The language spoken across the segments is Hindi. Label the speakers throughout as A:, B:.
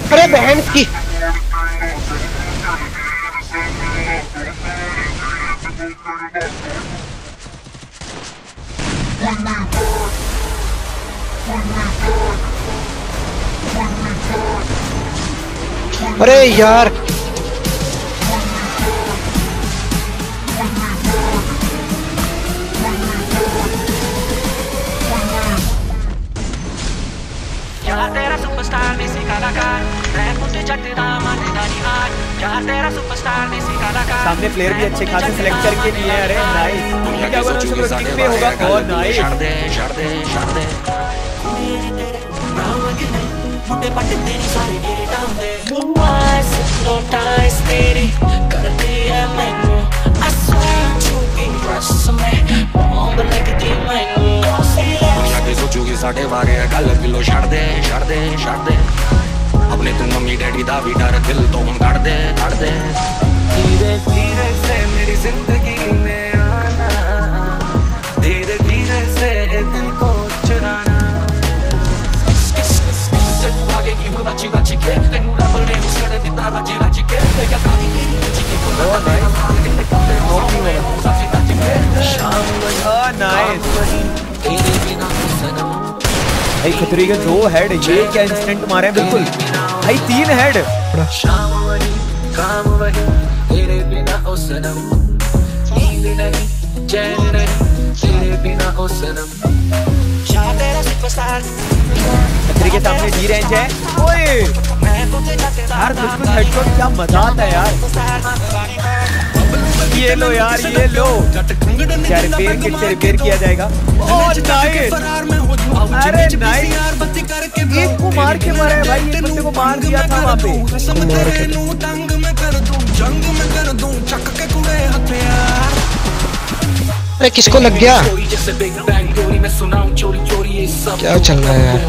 A: अरे बहन की अरे यार
B: यार तेरा सुपरस्टार ने सिखाना कार मैं मुझे जगदा माने दानी हार यार तेरा सुपरस्टार ने सिखाना कार
C: सामने प्लेयर भी अच्छे खासे सिलेक्ट करके लिए हैं। अरे नाइस क्या बोल रहे हो किक पे होगा और नाइस
B: छाड़ दे मुझे पट तेरी सारी मेरे टाउन दे वाइस लोटाइस तेरी करती है मैनू I swear to be trust me on the negative सोचूगी साढ़े बारे गल किलो छड़ दे अपने तू मम्मी डैडी दा भी डर दिल तो हम कट दे धीरे धीरे से मेरी जिंदगी में आना धीरे धीरे से दिल को चुराना आगे की हो बची के तेनू रब ने उसने दिता बची के क्या कहानी
C: भाई खतरी के 2 हेड ये क्या इंस्टेंट मारे बिल्कुल भाई 3 हेड
B: शाम वही काम वही तेरे बिना ओ सनम नींद नहीं चैन नहीं तेरे बिना ओ सनम शाम तेरा सुपरस्टार
C: खतरी के सामने डी रेंज है ओए यार बिल्कुल हेडशॉट क्या मजा आता है यार ये लो यार ये लो क्या रिपेयर किट से रिपेयर किया जाएगा और नाइस अरे नाइस एक को मार के मारा है भाई ये बंदे को मार दिया था वहाँ पे
A: अरे किसको लग गया क्या चल रहा है यार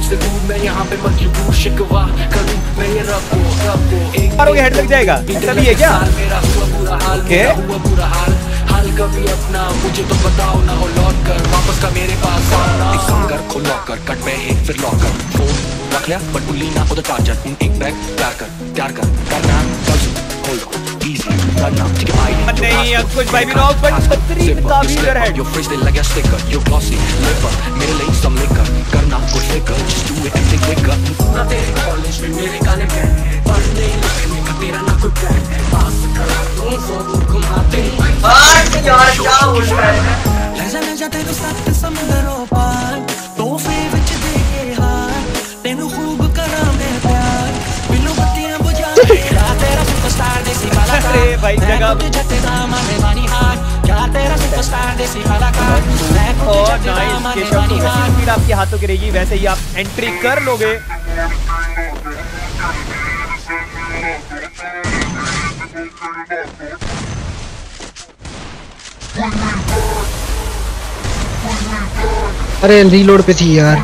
C: हेड लग जाएगा ऐसा भी है क्या ओके
B: कभी अपना मुझे तो बताओ ना हो लौट कर वापस का मेरे पास आना एक काम कर खोल लॉक कर कट पे एक फिर लॉक कर फोन रख लिया बट भूली ना उधर चार्जर एक बैग प्यार कर करना होल्ड इजी करना ठीक है भाई
C: नहीं अंकुश भाई भी नॉक बट खतरी का भी इधर है
B: योर फेस दे लगा स्टिकर योर ग्लॉसी लिपर मेरे लिए सब लेकर करना कुछ लेकर just do it and take लेकर ना तेरे कॉलेज में मेरे काले पैन पढ़ने लगने का तेरा ना कोई प्लान पास कर तू सब घुमाते यार क्या हो रहा है ले जा तेरे साथ समुद्रों पार तोहफे विच दे के हार तेनू खूब करा मैं प्यार बिल्लो बत्तियां बुझा तेरा सुपरस्टार देसी कलाकार
C: अरे भाई जगह
B: जगदा माने वाली हार क्या तेरा सुपरस्टार देसी कलाकार
C: और नाइस के शब्द वैसी स्पीड आपके हाथों की रहेगी वैसे ही आप एंट्री कर लोगे
A: अरे रीलोड पे थी यार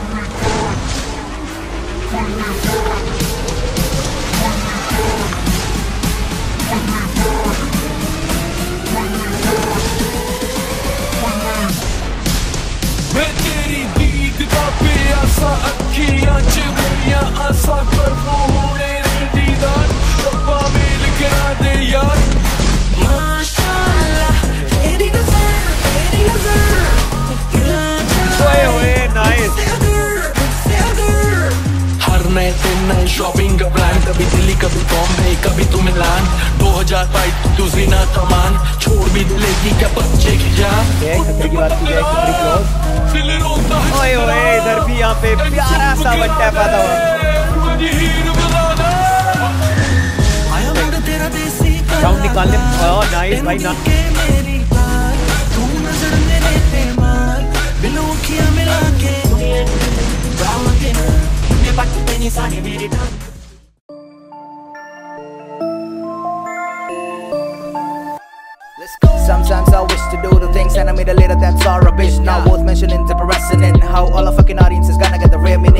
B: शॉपिंग का प्लान कभी दिल्ली कभी बॉम्बे कभी तू मिलान 2022 दूसरी ना तमान छोड़ भी दिलेगी क्या बच्चे की जान
C: खतरे की बात की जाए खतरे क्लोज ओए ओए इधर भी यहाँ पे प्यारा सा वन टैप आता हुआ साउंड निकालने नाइस भाई ना
D: Sometimes I wish to do the things and I made a little that's all rubbish. Now worth mentioning the precedent. How all a fucking audience is gonna get the real meaning.